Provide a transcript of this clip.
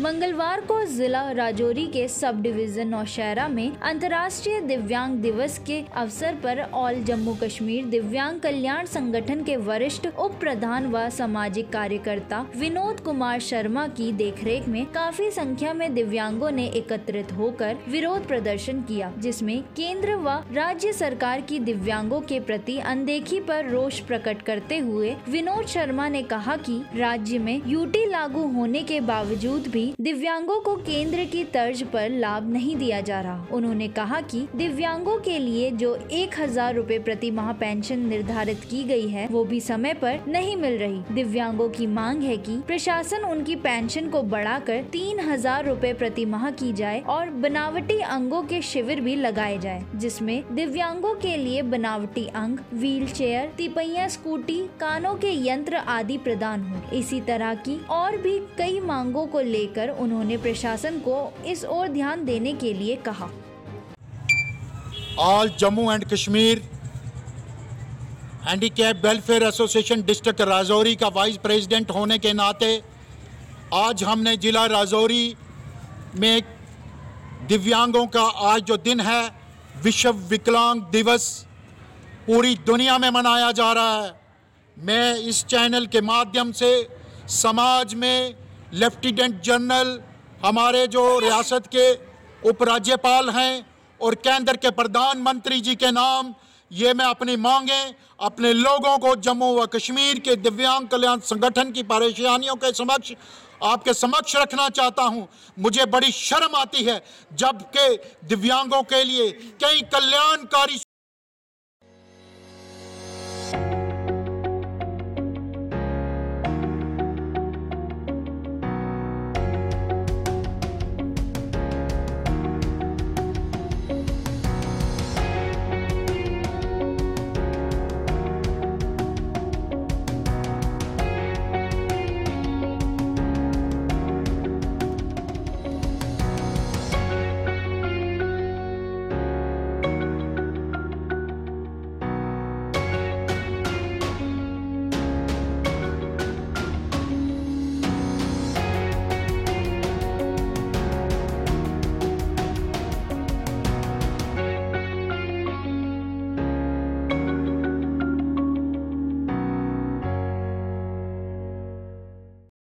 मंगलवार को जिला राजौरी के सब डिवीजन नौशहरा में अंतर्राष्ट्रीय दिव्यांग दिवस के अवसर पर ऑल जम्मू कश्मीर दिव्यांग कल्याण संगठन के वरिष्ठ उप प्रधान व सामाजिक कार्यकर्ता विनोद कुमार शर्मा की देखरेख में काफी संख्या में दिव्यांगों ने एकत्रित होकर विरोध प्रदर्शन किया, जिसमें केंद्र व राज्य सरकार की दिव्यांगों के प्रति अनदेखी पर रोष प्रकट करते हुए विनोद शर्मा ने कहा कि राज्य में यूटी लागू होने के बावजूद भी दिव्यांगों को केंद्र की तर्ज पर लाभ नहीं दिया जा रहा। उन्होंने कहा कि दिव्यांगों के लिए जो 1000 रुपए प्रति माह पेंशन निर्धारित की गई है वो भी समय पर नहीं मिल रही। दिव्यांगों की मांग है कि प्रशासन उनकी पेंशन को बढ़ाकर 3000 रुपए प्रति माह की जाए और बनावटी अंगों के शिविर भी लगाए जाए, जिसमें दिव्यांगों के लिए बनावटी अंग, व्हील चेयर, तिपहिया स्कूटी, कानों के यंत्र आदि प्रदान हो। इसी तरह की और भी कई मांगों को लेकर उन्होंने प्रशासन को इस ओर ध्यान देने के लिए कहा। All Jammu and Kashmir handicap welfare association district Rajouri का वाइस प्रेसिडेंट होने के नाते आज हमने जिला राजौरी में दिव्यांगों का आज जो दिन है विश्व विकलांग दिवस पूरी दुनिया में मनाया जा रहा है। मैं इस चैनल के माध्यम से समाज में लेफ्टिनेंट जनरल, हमारे जो रियासत के उपराज्यपाल हैं और केंद्र के प्रधानमंत्री जी के नाम ये मैं अपनी मांगें अपने लोगों को जम्मू व कश्मीर के दिव्यांग कल्याण संगठन की परेशानियों के समक्ष आपके समक्ष रखना चाहता हूं। मुझे बड़ी शर्म आती है जबकि दिव्यांगों के लिए कई कल्याणकारी